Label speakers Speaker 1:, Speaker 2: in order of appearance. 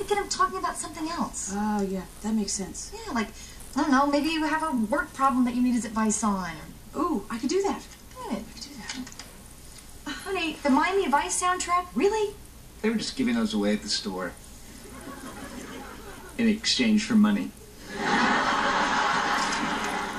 Speaker 1: to get him talking about something else.
Speaker 2: Oh, yeah, that makes sense.
Speaker 1: Yeah, like, I don't know, maybe you have a work problem that you need his advice on.
Speaker 2: Ooh, I could do that.
Speaker 1: Good, I could do that. Honey, the Miami Vice soundtrack? Really?
Speaker 3: They were just giving those away at the store in exchange for money.